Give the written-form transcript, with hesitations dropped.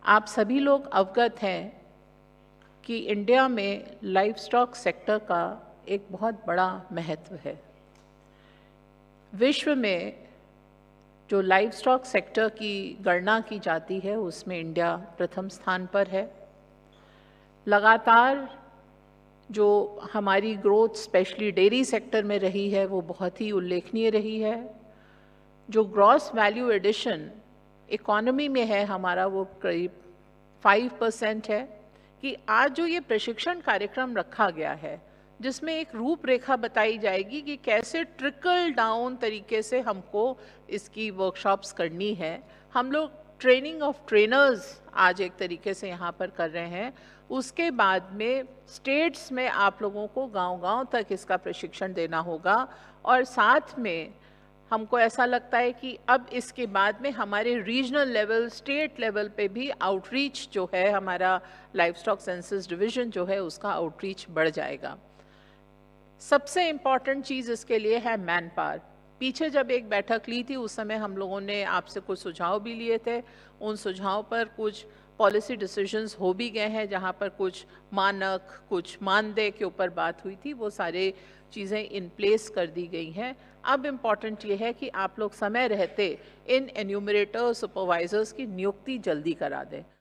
आप सभी लोग अवगत हैं कि इंडिया में लाइव स्टॉक सेक्टर का एक बहुत बड़ा महत्व है। विश्व में जो लाइव स्टॉक सेक्टर की गणना की जाती है उसमें इंडिया प्रथम स्थान पर है। लगातार जो हमारी ग्रोथ स्पेशली डेयरी सेक्टर में रही है वो बहुत ही उल्लेखनीय रही है। जो ग्रॉस वैल्यू एडिशन इकोनॉमी में है हमारा वो करीब 5% है। कि आज जो ये प्रशिक्षण कार्यक्रम रखा गया है जिसमें एक रूपरेखा बताई जाएगी कि कैसे ट्रिकल डाउन तरीके से हमको इसकी वर्कशॉप्स करनी है। हम लोग ट्रेनिंग ऑफ ट्रेनर्स आज एक तरीके से यहाँ पर कर रहे हैं। उसके बाद में स्टेट्स में आप लोगों को गांव-गांव तक इसका प्रशिक्षण देना होगा और साथ में हमको ऐसा लगता है कि अब इसके बाद में हमारे रीजनल लेवल, स्टेट लेवल पे भी आउटरीच जो है, हमारा लाइव स्टॉक सेंसस डिवीजन जो है उसका आउटरीच बढ़ जाएगा। सबसे इम्पॉर्टेंट चीज़ इसके लिए है मैन पावर। पीछे जब एक बैठक ली थी उस समय हम लोगों ने आपसे कुछ सुझाव भी लिए थे। उन सुझाव पर कुछ पॉलिसी डिसीजंस हो भी गए हैं जहां पर कुछ मानक, कुछ मानदेय के ऊपर बात हुई थी, वो सारे चीज़ें इन प्लेस कर दी गई हैं। अब इम्पॉर्टेंट ये है कि आप लोग समय रहते इन एन्यूमरेटर सुपरवाइजर्स की नियुक्ति जल्दी करा दें।